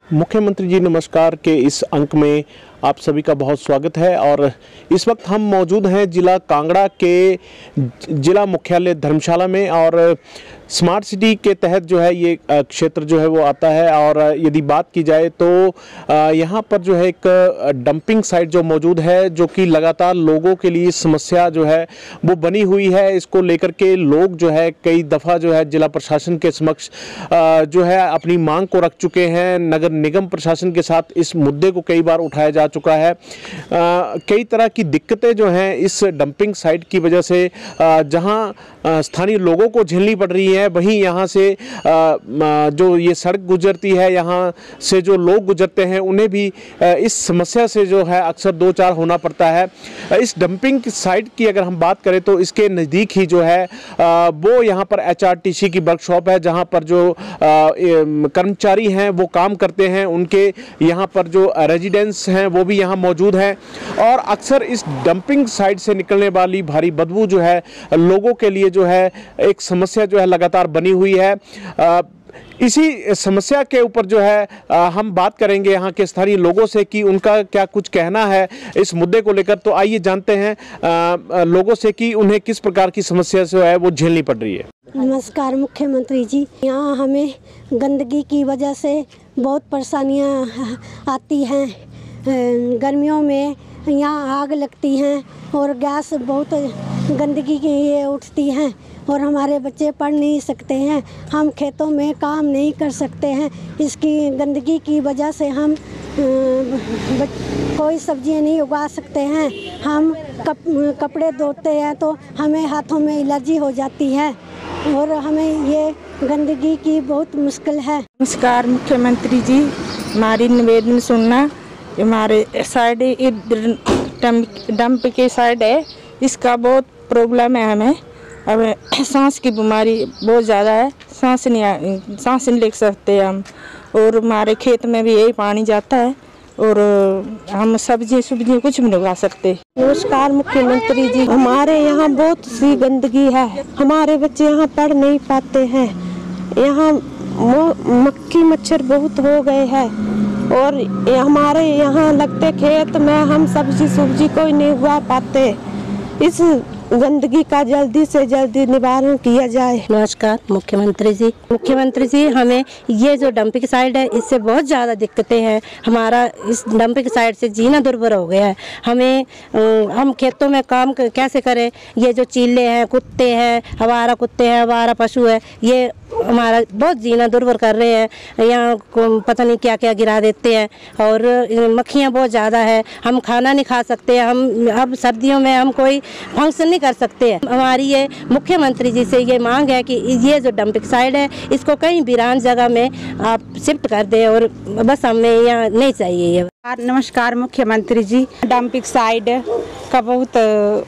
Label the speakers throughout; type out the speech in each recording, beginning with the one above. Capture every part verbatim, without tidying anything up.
Speaker 1: मुख्यमंत्री जी नमस्कार के इस अंक में आप सभी का बहुत स्वागत है। और इस वक्त हम मौजूद हैं जिला कांगड़ा के जिला मुख्यालय धर्मशाला में, और स्मार्ट सिटी के तहत जो है ये क्षेत्र जो है वो आता है। और यदि बात की जाए तो यहाँ पर जो है एक डंपिंग साइट जो मौजूद है, जो कि लगातार लोगों के लिए समस्या जो है वो बनी हुई है। इसको लेकर के लोग जो है कई दफ़ा जो है जिला प्रशासन के समक्ष जो है अपनी मांग को रख चुके हैं। नगर निगम प्रशासन के साथ इस मुद्दे को कई बार उठाया जा चुका है। कई तरह की दिक्कतें जो हैं इस डंपिंग साइट की वजह से जहां स्थानीय लोगों को झेलनी पड़ रही है, वहीं यहां से जो ये सड़क गुजरती है, यहां से जो लोग गुजरते हैं उन्हें भी इस समस्या से जो है अक्सर दो चार होना पड़ता है। इस डंपिंग साइट की अगर हम बात करें तो इसके नज़दीक ही जो है वो यहाँ पर एच आर टी सी की वर्कशॉप है, जहाँ पर जो कर्मचारी हैं वो काम करते हैं, उनके यहाँ पर जो रेजिडेंट्स हैं वो भी यहाँ मौजूद हैं। और अक्सर इस डंपिंग साइट से निकलने वाली भारी बदबू जो है लोगों के लिए जो है एक समस्या जो है लगातार बनी हुई है। आ, इसी समस्या के ऊपर जो है आ, हम बात करेंगे यहाँ के स्थानीय लोगों से कि उनका क्या कुछ कहना है इस मुद्दे को लेकर। तो आइए जानते हैं आ, लोगों से कि उन्हें किस प्रकार की समस्या जो है वो झेलनी पड़ रही है।
Speaker 2: नमस्कार मुख्यमंत्री जी, यहाँ हमें गंदगी की वजह से बहुत परेशानियाँ आती हैं। गर्मियों में यहाँ आग लगती हैं और गैस बहुत गंदगी की ये उठती हैं, और हमारे बच्चे पढ़ नहीं सकते हैं, हम खेतों में काम नहीं कर सकते हैं। इसकी गंदगी की वजह से हम कोई सब्जियां नहीं उगा सकते हैं। हम कप, कपड़े धोते हैं तो हमें हाथों में एलर्जी हो जाती है, और हमें ये गंदगी की बहुत मुश्किल है।
Speaker 3: नमस्कार मुख्यमंत्री जी, हमारी निवेदन सुनना। हमारे साइड डंप के साइड है, इसका बहुत प्रॉब्लम है हमें। अब सांस की बीमारी बहुत ज़्यादा है, सांस नहीं सांस नहीं ले सकते हम, और हमारे खेत में भी यही पानी जाता है, और हम सब्जी सब्जी कुछ भी नहीं उगा सकते।
Speaker 4: नमस्कार मुख्यमंत्री जी, हमारे यहाँ बहुत सी गंदगी है, हमारे बच्चे यहाँ पढ़ नहीं पाते हैं। यहाँ मक्खी मच्छर बहुत हो गए हैं, और हमारे यहाँ लगते खेत में हम सब्जी सब्जी कोई नहीं उगा पाते। इस गंदगी का जल्दी से जल्दी निवारण किया जाए।
Speaker 5: नमस्कार मुख्यमंत्री जी मुख्यमंत्री जी हमें ये जो डंपिंग साइट है इससे बहुत ज़्यादा दिक्कतें हैं। हमारा इस डंपिंग साइट से जीना दुर्भर हो गया है। हमें हम खेतों में काम कैसे करें? ये जो चीले हैं, कुत्ते हैं, आवारा कुत्ते हैं, आवारा पशु है, ये हमारा बहुत जीना दुर्भर कर रहे हैं। यहाँ पता नहीं क्या क्या गिरा देते हैं, और मक्खियाँ बहुत ज़्यादा है, हम खाना नहीं खा सकते। हम अब सर्दियों में हम कोई फंक्शन नहीं कर सकते हैं। हमारी ये मुख्यमंत्री जी से ये मांग है कि ये जो डंपिंग साइट है इसको कहीं वीरान जगह में आप शिफ्ट कर दें, और बस हमें यहाँ नहीं चाहिए ये।
Speaker 3: नमस्कार मुख्यमंत्री जी, डंपिंग साइट का बहुत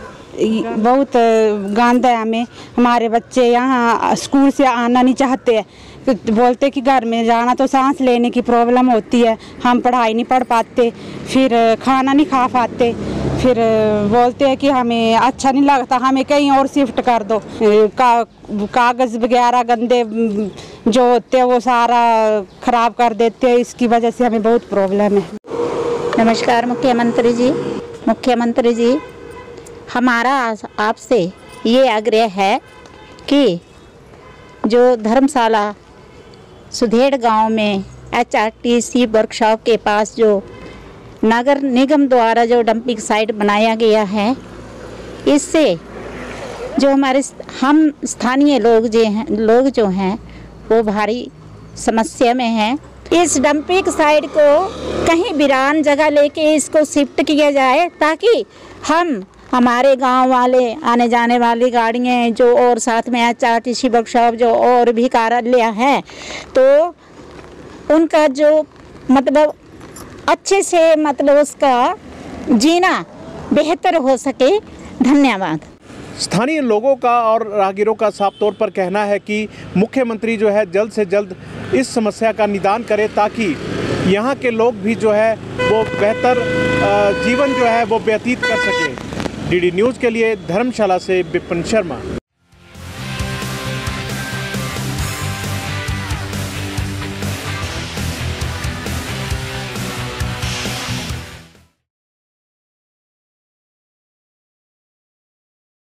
Speaker 3: बहुत गंदा है। हमें हमारे बच्चे यहाँ स्कूल से आना नहीं चाहते हैं, बोलते कि घर में जाना तो सांस लेने की प्रॉब्लम होती है, हम पढ़ाई नहीं पढ़ पाते, फिर खाना नहीं खा पाते, फिर बोलते हैं कि हमें अच्छा नहीं लगता, हमें कहीं और शिफ्ट कर दो। का, कागज़ वगैरह गंदे जो होते हैं वो सारा ख़राब कर देते हैं, इसकी वजह से हमें बहुत प्रॉब्लम है।
Speaker 6: नमस्कार मुख्यमंत्री जी मुख्यमंत्री जी हमारा आपसे ये आग्रह है कि जो धर्मशाला सुधेड़ गांव में H R T C workshop के पास जो नगर निगम द्वारा जो डंपिंग साइट बनाया गया है, इससे जो हमारे हम स्थानीय लोग जो हैं लोग जो हैं वो भारी समस्या में हैं। इस डंपिंग साइट को कहीं वीरान जगह लेके इसको शिफ्ट किया जाए, ताकि हम हमारे गांव वाले आने जाने वाली गाड़ियाँ जो, और साथ में H R T C workshop जो और भी कार्यालय हैं, तो उनका जो मतलब अच्छे से मतलब उसका जीना बेहतर हो सके। धन्यवाद।
Speaker 1: स्थानीय लोगों का और राहगीरों का साफ तौर पर कहना है कि मुख्यमंत्री जो है जल्द से जल्द इस समस्या का निदान करे, ताकि यहाँ के लोग भी जो है वो बेहतर जीवन जो है वो व्यतीत कर सकें। डी डी न्यूज़ के लिए धर्मशाला से विपिन शर्मा।